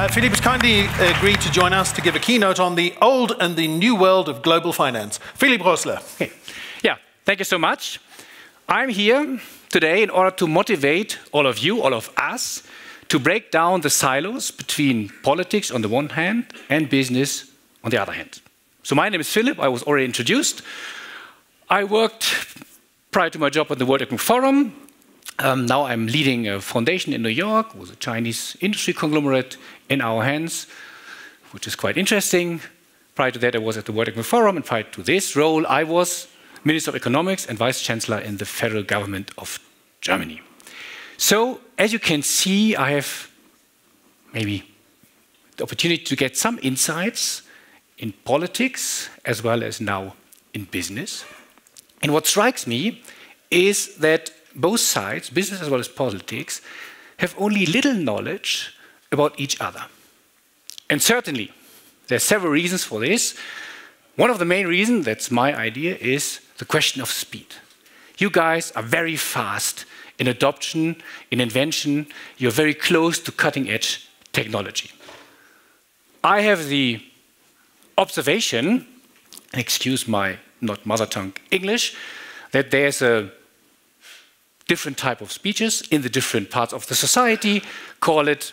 Philippe has kindly agreed to join us to give a keynote on the old and the new world of global finance. Philippe Roessler. Okay. Yeah, thank you so much. I'm here today in order to motivate all of you, all of us, to break down the silos between politics on the one hand and business on the other hand. So my name is Philippe, I was already introduced. I worked prior to my job at the World Economic Forum. Now I'm leading a foundation in New York with a Chinese industry conglomerate in our hands, which is quite interesting. Prior to that, I was at the World Economic Forum, and prior to this role, I was Minister of Economics and Vice Chancellor in the federal government of Germany. So, as you can see, I have maybe the opportunity to get some insights in politics as well as now in business. And what strikes me is that both sides, business as well as politics, have only little knowledge about each other. And certainly, there are several reasons for this. One of the main reasons, that's my idea, is the question of speed. You guys are very fast in adoption, in invention. You're very close to cutting-edge technology. I have the observation, excuse my not mother tongue English, that there's a different type of speeches in the different parts of the society, call it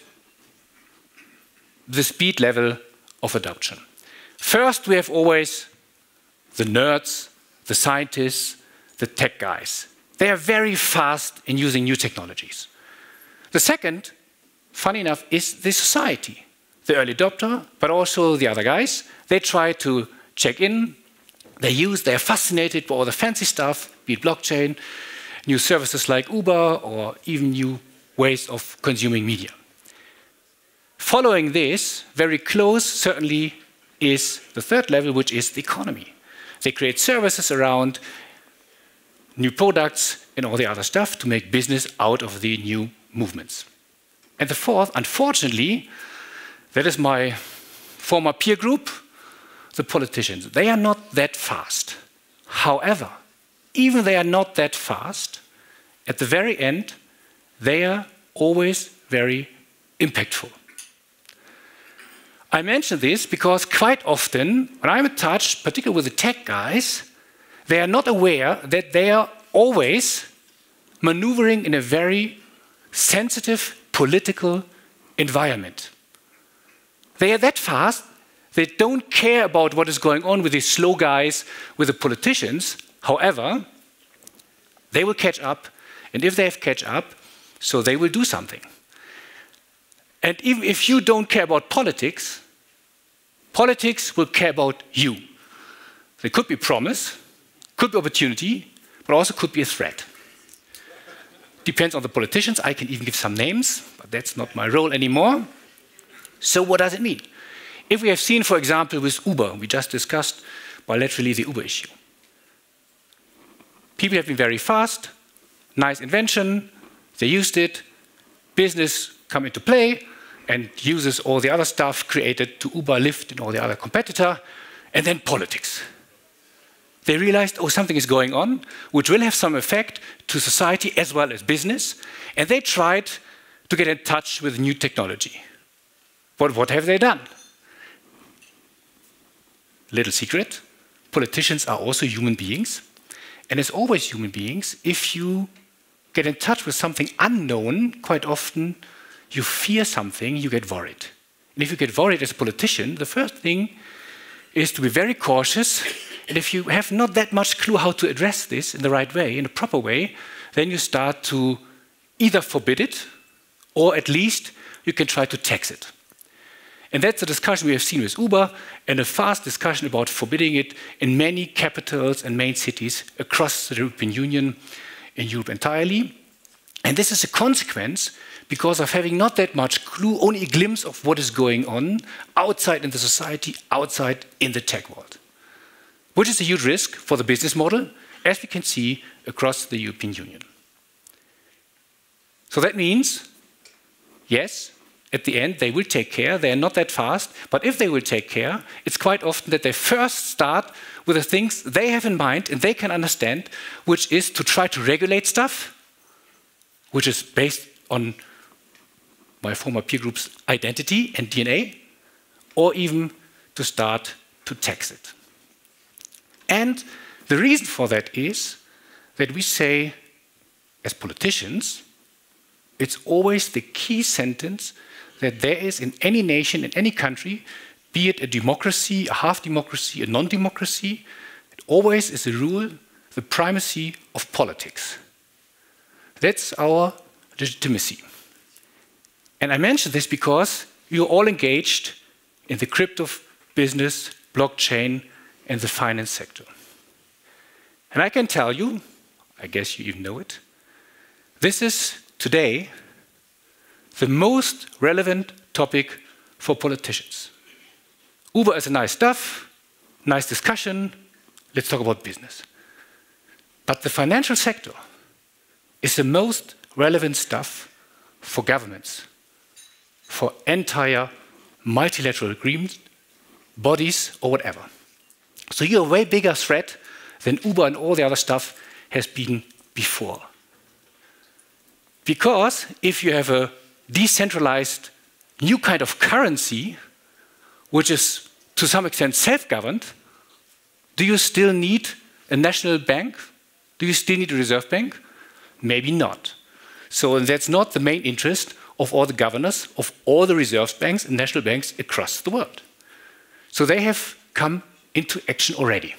the speed level of adoption. First, we have always the nerds, the scientists, the tech guys. They are very fast in using new technologies. The second, funny enough, is the society. The early adopter, but also the other guys. They try to check in, they're fascinated by all the fancy stuff, be it blockchain, new services like Uber, or even new ways of consuming media. Following this, very close, certainly, is the third level, which is the economy. They create services around new products and all the other stuff to make business out of the new movements. And the fourth, unfortunately, that is my former peer group, the politicians. They are not that fast. However, even they are not that fast, at the very end, they are always very impactful. I mention this because quite often, when I'm in touch, particularly with the tech guys, they are not aware that they are always maneuvering in a very sensitive political environment. They are that fast, they don't care about what is going on with these slow guys, with the politicians. However, they will catch up, and if they have catch up, so they will do something. And even if you don't care about politics, politics will care about you. There could be promise, could be opportunity, but also could be a threat. Depends on the politicians. I can even give some names, but that's not my role anymore. So what does it mean? If we have seen, for example, with Uber, we just discussed bilaterally the Uber issue. People have been very fast, nice invention, they used it, business come into play and uses all the other stuff created to Uber, Lyft, and all the other competitor, and then politics. They realized, oh, something is going on, which will have some effect to society as well as business, and they tried to get in touch with new technology. But what have they done? Little secret, politicians are also human beings, and as always human beings, if you get in touch with something unknown, quite often you fear something, you get worried. And if you get worried as a politician, the first thing is to be very cautious, and if you have not that much clue how to address this in the right way, in a proper way, then you start to either forbid it, or at least you can try to tax it. And that's a discussion we have seen with Uber, and a fast discussion about forbidding it in many capitals and main cities across the European Union, in Europe entirely. And this is a consequence because of having not that much clue, only a glimpse of what is going on outside in the society, outside in the tech world. Which is a huge risk for the business model, as we can see across the European Union. So that means, yes, at the end, they will take care. They are not that fast. But if they will take care, it's quite often that they first start with the things they have in mind and they can understand, which is to try to regulate stuff, which is based on my former peer group's identity and DNA, or even to start to tax it. And the reason for that is that we say, as politicians, it's always the key sentence that there is in any nation, in any country, be it a democracy, a half democracy, a non-democracy, it always is a rule, the primacy of politics. That's our legitimacy. And I mention this because you're all engaged in the crypto business, blockchain, and the finance sector. And I can tell you, I guess you even know it, this is today the most relevant topic for politicians. Uber is a nice stuff, nice discussion, let's talk about business. But the financial sector is the most relevant stuff for governments, for entire multilateral agreements, bodies, or whatever. So you're a way bigger threat than Uber and all the other stuff has been before. Because if you have a decentralized new kind of currency, which is to some extent self-governed, do you still need a national bank? Do you still need a reserve bank? Maybe not. So that's not the main interest of all the governors of all the reserve banks and national banks across the world. So they have come into action already.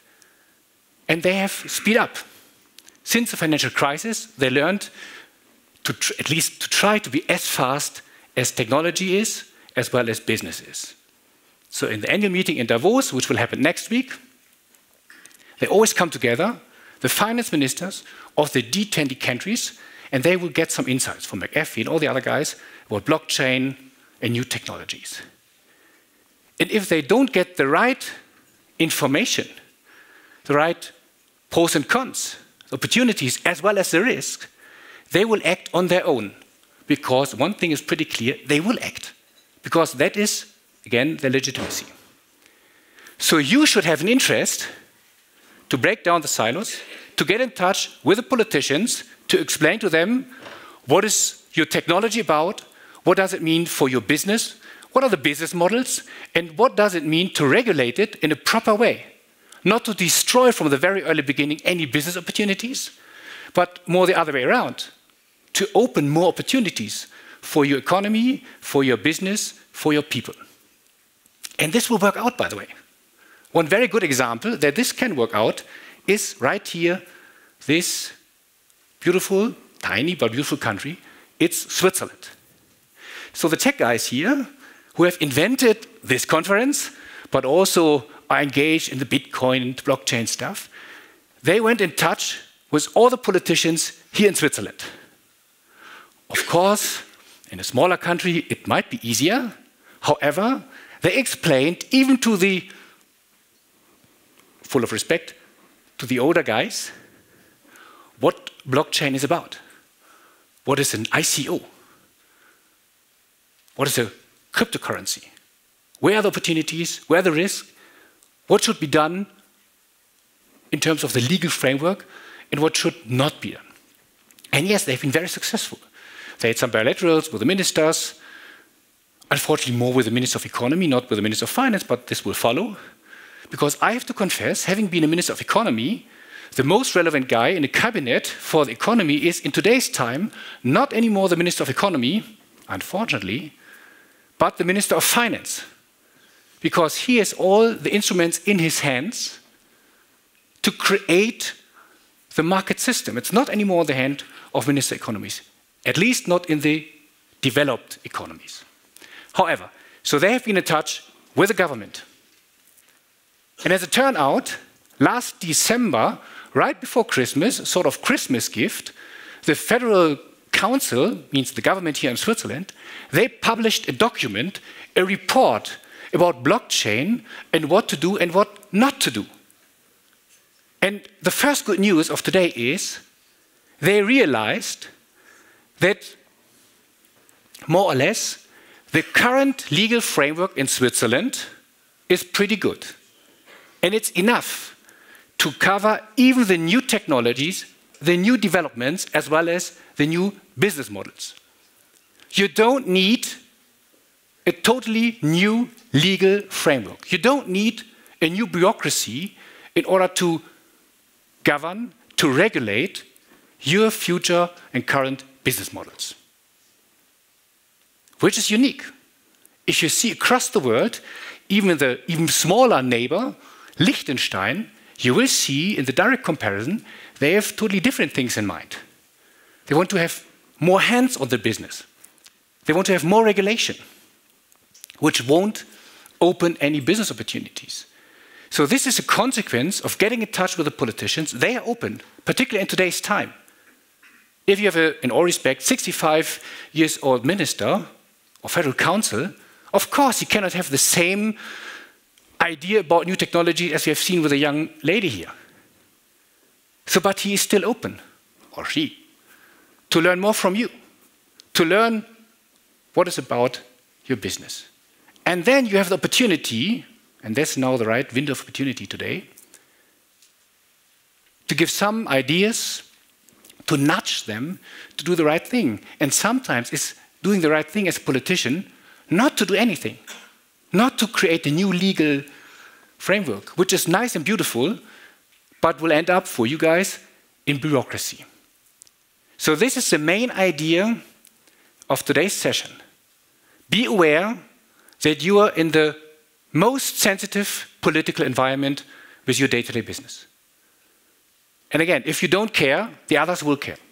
And they have speed up. Since the financial crisis, they learned to at least to try to be as fast as technology is, as well as business is. So in the annual meeting in Davos, which will happen next week, they always come together, the finance ministers of the G20 countries, and they will get some insights from McAfee and all the other guys about blockchain and new technologies. And if they don't get the right information, the right pros and cons, opportunities, as well as the risk, they will act on their own. Because one thing is pretty clear, they will act. Because that is, again, their legitimacy. So you should have an interest to break down the silos, to get in touch with the politicians, to explain to them what is your technology about, what does it mean for your business, what are the business models, and what does it mean to regulate it in a proper way. Not to destroy from the very early beginning any business opportunities, but more the other way around, to open more opportunities for your economy, for your business, for your people. And this will work out, by the way. One very good example that this can work out is right here, this beautiful, tiny but beautiful country. It's Switzerland. So the tech guys here, who have invented this conference, but also are engaged in the Bitcoin and blockchain stuff, they went in touch with all the politicians here in Switzerland. Of course, in a smaller country, it might be easier. However, they explained, even to the, full of respect, to the older guys, what blockchain is about. What is an ICO? What is a cryptocurrency? Where are the opportunities? Where are the risks? What should be done in terms of the legal framework and what should not be done? And yes, they've been very successful. They had some bilaterals with the ministers, unfortunately more with the Minister of Economy, not with the Minister of Finance, but this will follow. Because I have to confess, having been a Minister of Economy, the most relevant guy in the cabinet for the economy is, in today's time, not anymore the Minister of Economy, unfortunately, but the Minister of Finance. Because he has all the instruments in his hands to create the market system. It's not anymore the hand of Minister of Economies, at least not in the developed economies. However, so they have been in touch with the government. And as it turned out, last December, right before Christmas, a sort of Christmas gift, the Federal Council, means the government here in Switzerland, they published a document, a report about blockchain and what to do and what not to do. And the first good news of today is they realized that more or less the current legal framework in Switzerland is pretty good. And it's enough to cover even the new technologies, the new developments, as well as the new business models. You don't need a totally new legal framework. You don't need a new bureaucracy in order to govern, to regulate your future and current business models, which is unique. If you see across the world, even the even smaller neighbor, Liechtenstein, you will see in the direct comparison, they have totally different things in mind. They want to have more hands on the business. They want to have more regulation, which won't open any business opportunities. So this is a consequence of getting in touch with the politicians. They are open, particularly in today's time. If you have, in all respect, 65-year-old minister or federal council, of course he cannot have the same idea about new technology as we have seen with a young lady here. So, but he is still open, or she, to learn more from you, to learn what is about your business. And then you have the opportunity, and that's now the right window of opportunity today, to give some ideas, to nudge them to do the right thing. And sometimes it's doing the right thing as a politician, not to do anything, not to create a new legal framework, which is nice and beautiful, but will end up for you guys in bureaucracy. So this is the main idea of today's session. Be aware that you are in the most sensitive political environment with your day-to-day business. And again, if you don't care, the others will care.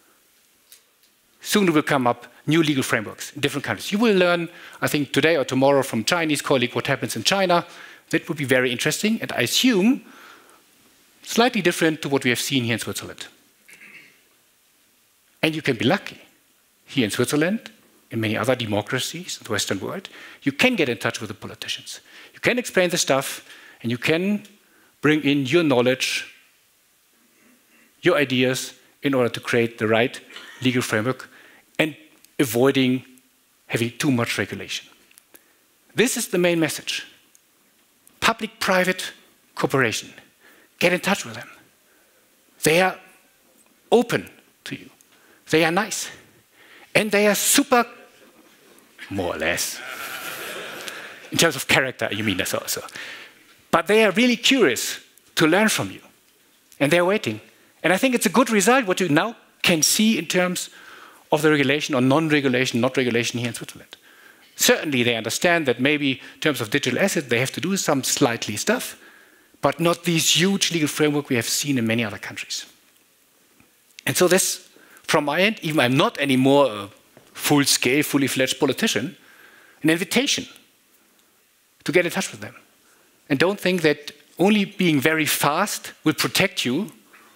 Soon will come up new legal frameworks in different countries. You will learn, I think, today or tomorrow from Chinese colleague what happens in China. That would be very interesting, and I assume slightly different to what we have seen here in Switzerland. And you can be lucky. Here in Switzerland, in many other democracies in the Western world, you can get in touch with the politicians. You can explain the stuff, and you can bring in your knowledge, your ideas, in order to create the right legal framework and avoiding having too much regulation. This is the main message. Public-private cooperation. Get in touch with them. They are open to you. They are nice. And they are super, more or less, in terms of character, you mean this also. But they are really curious to learn from you. And they're waiting. And I think it's a good result what you now can see in terms of the regulation or non-regulation, not regulation here in Switzerland. Certainly they understand that maybe in terms of digital assets they have to do some slightly stuff, but not these huge legal framework we have seen in many other countries. And so this, from my end, even I'm not anymore a full-scale, fully-fledged politician, an invitation to get in touch with them. And don't think that only being very fast will protect you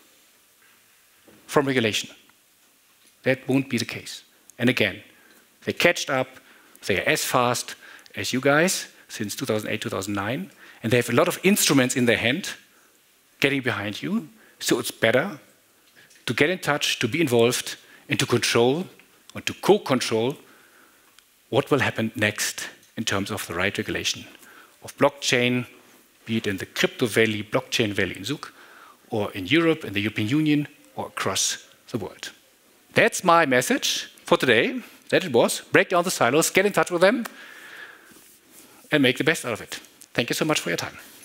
from regulation. That won't be the case. And again, they catched up, they are as fast as you guys since 2008, 2009, and they have a lot of instruments in their hand getting behind you, so it's better to get in touch, to be involved, and to control, or to co-control what will happen next in terms of the right regulation of blockchain, be it in the crypto valley, blockchain valley in Zug, or in Europe, in the European Union, or across the world. That's my message for today. That it was. Break down the silos, get in touch with them, and make the best out of it. Thank you so much for your time.